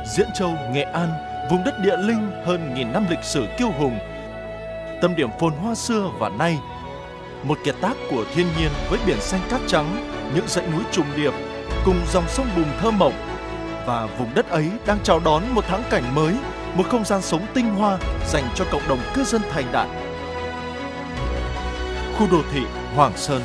Diễn Châu, Nghệ An, vùng đất địa linh hơn nghìn năm lịch sử kiêu hùng, tâm điểm phồn hoa xưa và nay, một kiệt tác của thiên nhiên với biển xanh cát trắng, những dãy núi trùng điệp cùng dòng sông Bùng thơ mộng. Và vùng đất ấy đang chào đón một thắng cảnh mới, một không gian sống tinh hoa dành cho cộng đồng cư dân thành đạt. Khu đô thị Hoàng Sơn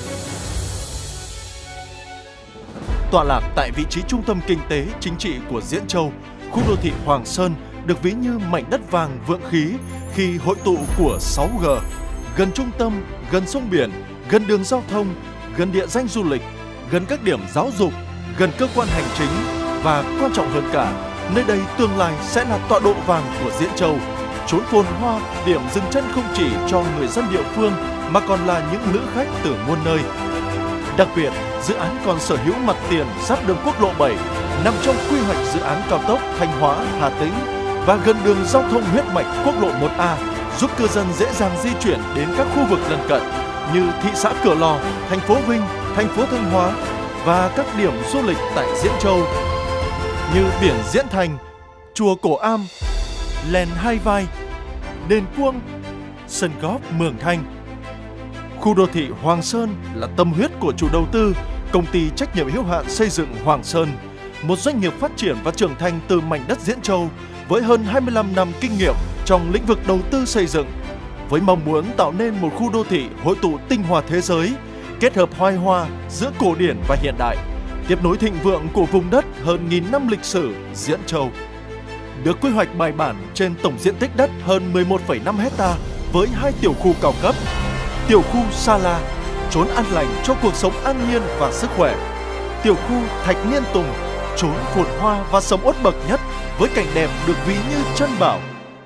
tọa lạc tại vị trí trung tâm kinh tế chính trị của Diễn Châu, khu đô thị Hoàng Sơn được ví như mảnh đất vàng vượng khí khi hội tụ của 6G, gần trung tâm, gần sông biển, gần đường giao thông, gần địa danh du lịch, gần các điểm giáo dục, gần cơ quan hành chính và quan trọng hơn cả, nơi đây tương lai sẽ là tọa độ vàng của Diễn Châu, chốn phồn hoa, điểm dừng chân không chỉ cho người dân địa phương mà còn là những lữ khách từ muôn nơi. Đặc biệt, dự án còn sở hữu mặt tiền giáp đường quốc lộ 7, nằm trong quy hoạch dự án cao tốc Thanh Hóa - Hà Tĩnh và gần đường giao thông huyết mạch quốc lộ 1A, giúp cư dân dễ dàng di chuyển đến các khu vực lân cận như thị xã Cửa Lò, thành phố Vinh, thành phố Thanh Hóa và các điểm du lịch tại Diễn Châu như biển Diễn Thành, chùa Cổ Am, Lèn Hai Vai, đền Cuông, sân golf Mường Thanh. Khu đô thị Hoàng Sơn là tâm huyết của chủ đầu tư, công ty trách nhiệm hữu hạn xây dựng Hoàng Sơn, một doanh nghiệp phát triển và trưởng thành từ mảnh đất Diễn Châu với hơn 25 năm kinh nghiệm trong lĩnh vực đầu tư xây dựng, với mong muốn tạo nên một khu đô thị hội tụ tinh hoa thế giới, kết hợp hoài hòa giữa cổ điển và hiện đại, tiếp nối thịnh vượng của vùng đất hơn nghìn năm lịch sử Diễn Châu. Được quy hoạch bài bản trên tổng diện tích đất hơn 11,5 hecta với 2 tiểu khu cao cấp: tiểu khu Sa La, chốn an lành cho cuộc sống an nhiên và sức khỏe; tiểu khu Thạch Niên Tùng, chốn phồn hoa và sầm uất bậc nhất với cảnh đẹp được ví như chân bảo.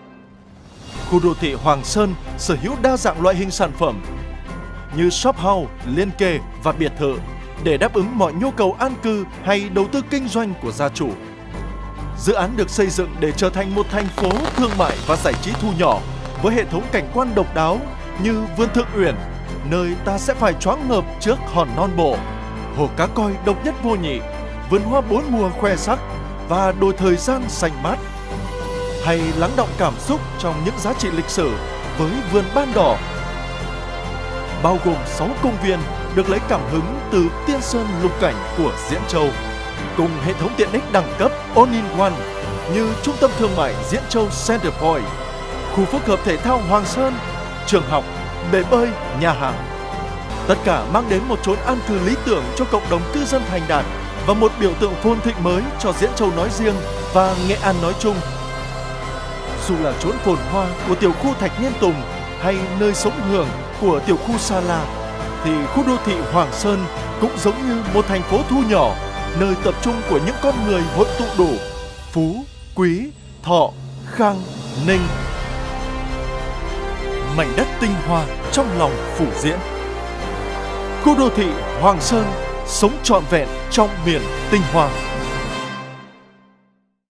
Khu đô thị Hoàng Sơn sở hữu đa dạng loại hình sản phẩm như shop house, liên kề và biệt thự để đáp ứng mọi nhu cầu an cư hay đầu tư kinh doanh của gia chủ. Dự án được xây dựng để trở thành một thành phố thương mại và giải trí thu nhỏ với hệ thống cảnh quan độc đáo như vườn Thượng Uyển, nơi ta sẽ phải choáng ngợp trước hòn non bộ, hồ cá coi độc nhất vô nhị, vườn hoa 4 mùa khoe sắc và đồi thời gian xanh mát. Hay lắng đọng cảm xúc trong những giá trị lịch sử với vườn Ban Đỏ, bao gồm 6 công viên được lấy cảm hứng từ Tiên Sơn lục cảnh của Diễn Châu, cùng hệ thống tiện ích đẳng cấp all-in-one như trung tâm thương mại Diễn Châu Center Point, khu phức hợp thể thao Hoàng Sơn, trường học, bể bơi, nhà hàng. Tất cả mang đến một chốn an cư lý tưởng cho cộng đồng cư dân thành đạt và một biểu tượng phồn thịnh mới cho Diễn Châu nói riêng và Nghệ An nói chung. Dù là chốn phồn hoa của tiểu khu Thạch Niên Tùng hay nơi sống hưởng của tiểu khu Sa La, thì khu đô thị Hoàng Sơn cũng giống như một thành phố thu nhỏ, nơi tập trung của những con người hội tụ đủ Phú, Quý, Thọ, Khang, Ninh. Mảnh đất tinh hoa trong lòng Phủ Diễn. Khu đô thị Hoàng Sơn sống trọn vẹn trong miền tinh hoa.